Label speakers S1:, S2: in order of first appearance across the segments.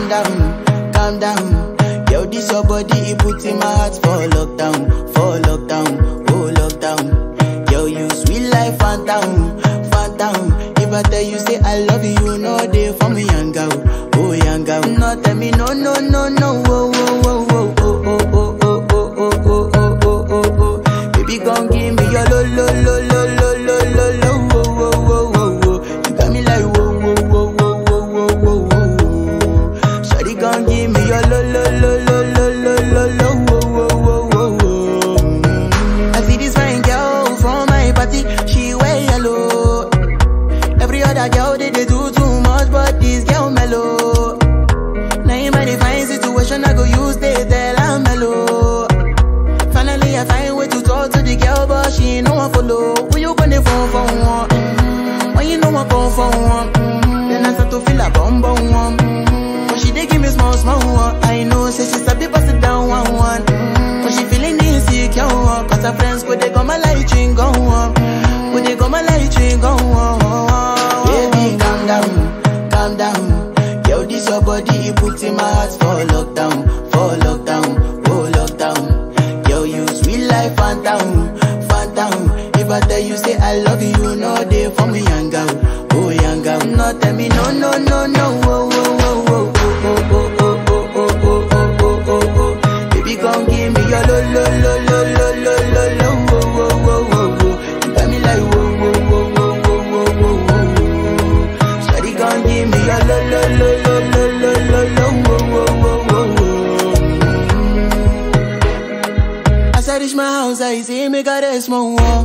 S1: calm down. Yo, this your body, it puts in my heart for lockdown, oh lockdown. Yo, you sweet life, Fanta, Fanta. If I tell you say I love you, you know they for me, yanga, oh yanga. No, tell me no, oh, oh, oh, oh, oh, oh, oh, oh, oh, oh, oh, oh, oh. Baby, gon' give me your lo, lo, lo, lo, lo, lo, lo, lo, oh, oh, oh, oh. You got me like whoa, whoa, whoa, whoa, whoa, whoa, whoa. Shawty gon' give me your lo, lo, lo, lo, lo, lo, lo, lo, oh, oh, oh, oh. I see this fine girl from my party, she wear yellow. Every other girl they do too much, but this girl mellow. Naim I define situation, I go use they tell I'm mellow. Finally I find way to talk to the girl, but she ain't no one follow. Who you gonna phone for one? When you know I come for one, then I start to feel a bum bum one. When she dey give me small one, I know say she's a bit pass it down one. When she feeling insecure, cause her friends go they go my light ring go on, go they go my light ring go on. Baby, calm down. Yo, this your body, it puts in my heart for lockdown, oh lockdown. Yo, you sweet life, Fanta. If I tell you say I love you, you know they for me, yanga, oh yanga. No, tell me no, oh, oh, oh, oh, oh, oh, oh, oh, oh, oh, oh, oh, oh. Baby, gon' give me your lo, lo, lo, lo, lo, lo, lo, lo, oh, oh, oh, oh. You got me like whoa, whoa, whoa, whoa, whoa, whoa, whoa. Shawty gon' give me your lo, lo, lo, lo, lo, lo, lo, lo, oh, oh, oh, oh. As I reach my house, I see me got a small wall.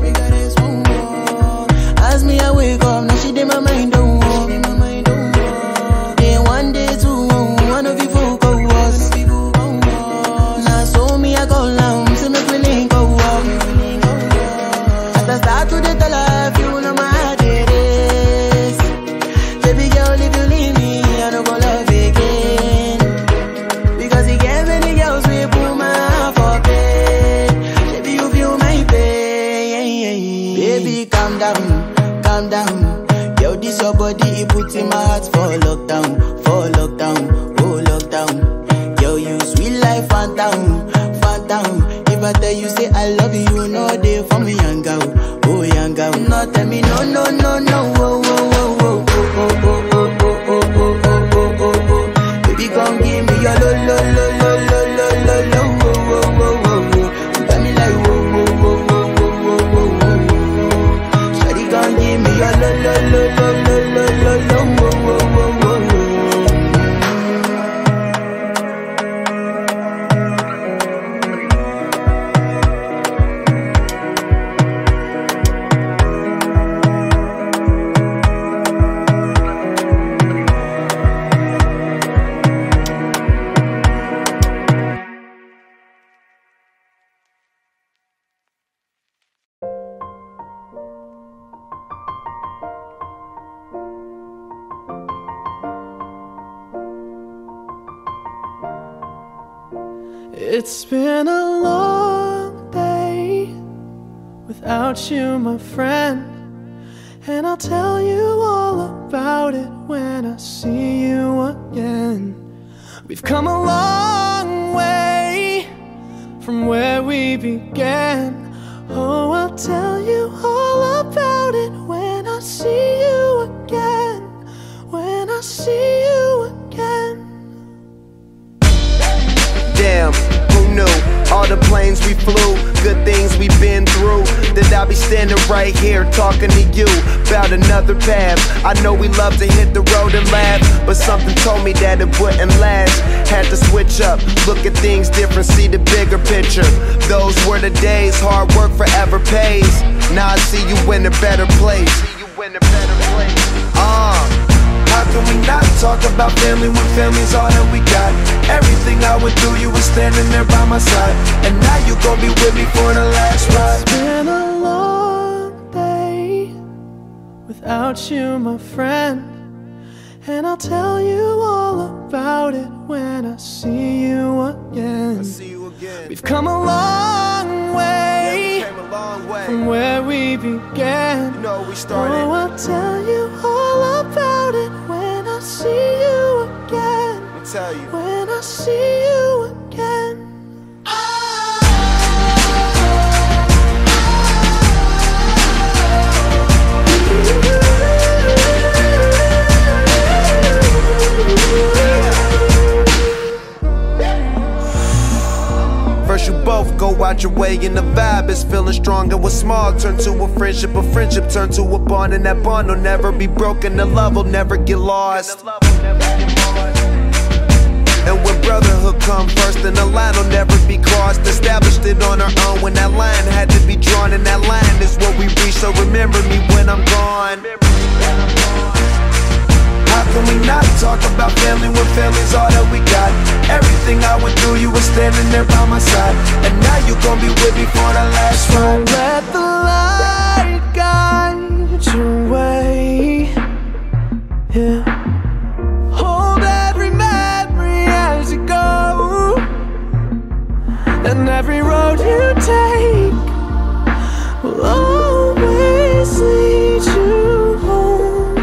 S1: As me I wake up, now she did my mind don't walk. Then one day two, one of you folk go was. Now so me I go down, so make me link go walk. As I start to the life, you know my heart it is. Baby girl, if you leave me, I don't go love again. Because you gave many girls we put my heart for bed. Baby, you feel my pain. Baby, calm down. Yo, this your body, it puts in my heart for lockdown, oh lockdown. Yo, you sweet life, Fanta. If I tell you say I love you, you know they for me, yanga, oh yanga. No, tell me no, oh, oh, oh, oh, oh, oh, oh, oh, oh, oh, oh, oh, oh. Baby, gon' give me your lo, lo, lo, lo, lo, lo, lo, lo, oh, oh, oh, oh. You got me like whoa, whoa, whoa, whoa, whoa, whoa, whoa. Shawty gon' give me your lo, lo, lo, lo, lo, lo, lo, lo, oh, oh, oh, oh, oh.
S2: It's been a long day without you, my friend, and I'll tell you all about it when I see you again. We've come a long way from where we began. Oh, I'll tell you all about it when I see you again. When I see you again.
S3: Damn, who knew? All the planes we flew, good things we've been through, that I'll be standing right here talking to you about another path. I know we love to hit the road and laugh, but something told me that it wouldn't last. Had to switch up, look at things different, see the bigger picture. Those were the days, hard work forever pays. Now I see you in a better place. How can we not talk about family when family's all that we got? Everything I went through, you were standing there by my side, and now you gon' be with me for the last ride.
S2: It's been a long day without you, my friend, and I'll tell you all about it when I see you again. We've come a long way, from where we began.
S3: You know we started.
S2: Oh, I'll tell you all about it when I see you again. when I see you again.
S3: First you both go out your way and the vibe is feeling strong, and what's small turn to a friendship turn to a bond, and that bond will never be broken, the love will never get lost. And when brotherhood come first, then the line will never be crossed. Established it on our own when that line had to be drawn, and that line is what we reach, so remember me when I'm gone. How can we not talk about family when family's all that we got? Everything I went through, you were standing there by my side, and now you gon' be with me for the last ride.
S2: Let the light guide your way, yeah. Hold every memory as you go, and every road you take will always lead you home.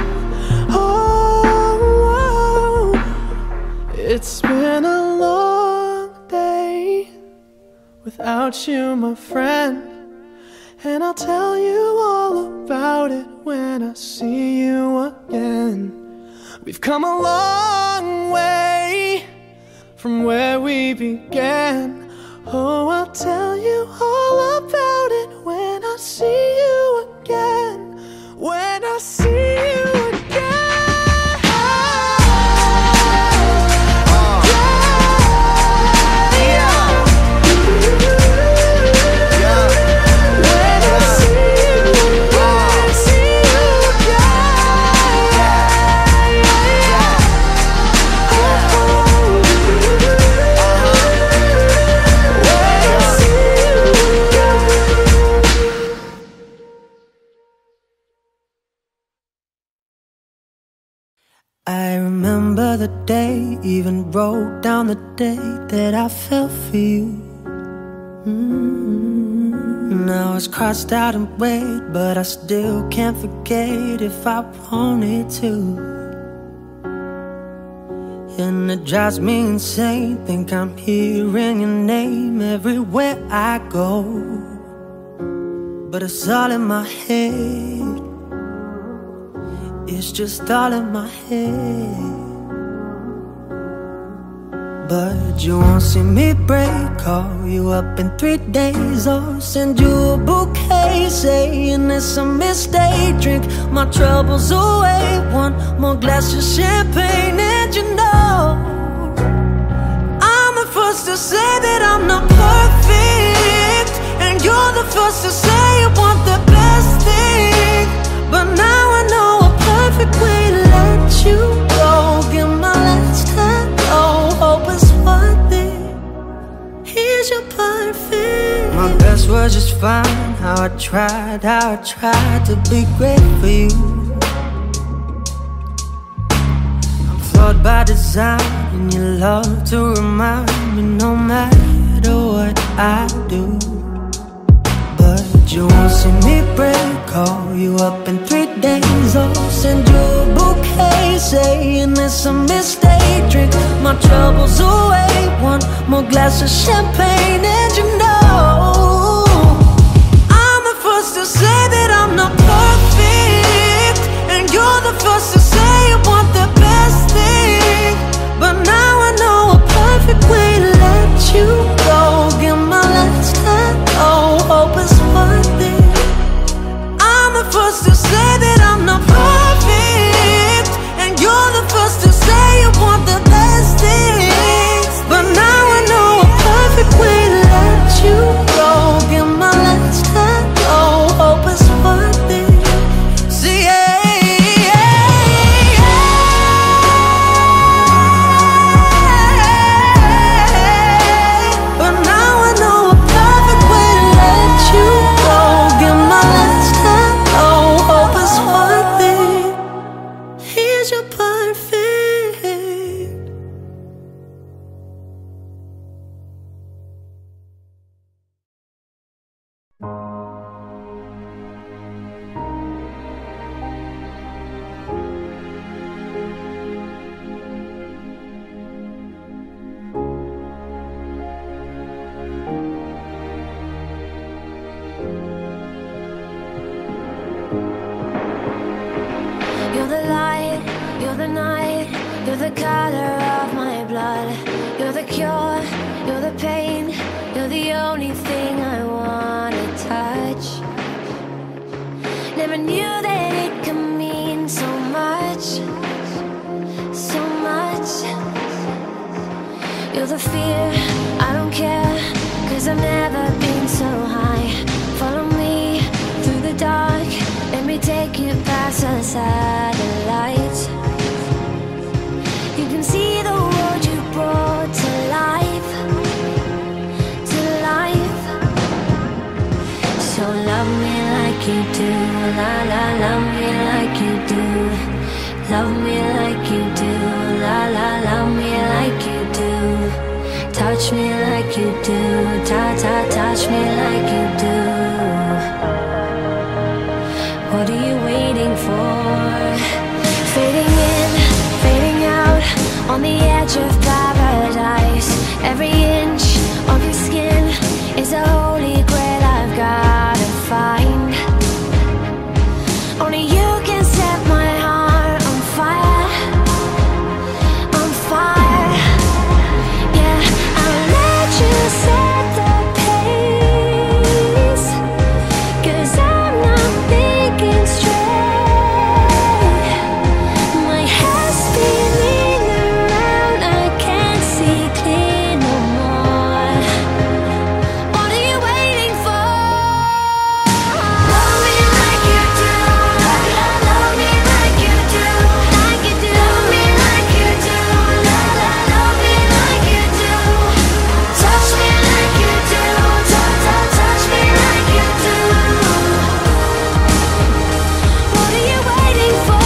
S2: Oh, it's been a long day without you, my friend, and I'll tell you all about it when I see you again. We've come a long way from where we began. Oh, I'll tell you all about it when I see you again. When I see you again.
S4: I remember the day, even wrote down the day that I fell for you. Now it's crossed out in red, but I still can't forget if I wanted to. And it drives me insane, think I'm hearing your name everywhere I go. But it's all in my head, it's just all in my head. But you won't see me break, call you up in 3 days, or send you a bouquet saying it's a mistake. Drink my troubles away, one more glass of champagne, and you know I'm the first to say that I'm not perfect, and you're the first to say you want the best thing. But now I know a perfect way to let you go. Give my last hello, hope it's worth it. Here's your perfect. My best was just fine. How I tried to be great for you. I'm flawed by design, and you love to remind me no matter what I do. But you won't see me break, call you up in 3 days, or send you a bouquet saying it's a mistake. Drink my troubles away, one more glass of champagne, and you know I'm the first to say that I'm not perfect, and you're the first to say you want the best thing. But now I know a perfect way to let you go. Give my last hello, hope it's worth it. I'm the first to say that I'm not perfect, and you're the first to say you want the best things. But now I know a perfect way to let you go. Give my last hello, hope it's worth it. See, but now I know a perfect way to let you go. Give my last hello, hope it's worth it. Here's your perfect.
S5: the night, you're the color of my blood. You're the cure, you're the pain, you're the only thing I wanna touch. Never knew that it could mean so much, so much. You're the fear, I don't care, 'cause I've never been so high. Follow me through the dark, let me take you past the satellites. You can see the world you brought to life, to life. So love me like you do, la la, love me like you do. Love me like you do, la la, love me like you do. Touch me like you do, ta ta, touch me like you do. What are you waiting for? Fading in, fading out, on the edge of paradise. Every inch of your skin is a holy grail I've gotta find. Only you can set my heart on fire, on fire. Yeah, I'll let you set the pace, 'cause I'm not thinking straight. My head's spinning around, I can't see clear no more. What are you waiting for? Love me like you do, la la, love me like you do, like you do. Love me like you do, la la, love me like you do. Touch me like you do, ta ta, touch me like you do. What are you waiting for?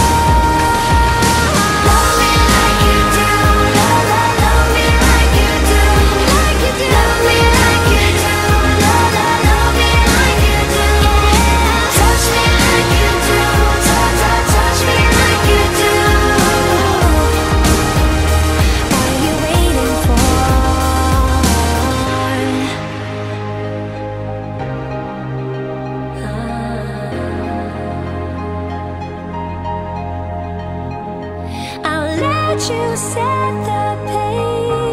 S5: Love me like you do, la la, love me like you do, like you do. Love me like you do, la la, love me like you do. Touch me like you do, ta ta, touch me like you do. What are you waiting for? I'll let you set the pace.